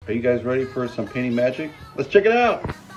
Are you guys ready for some painting magic? Let's check it out.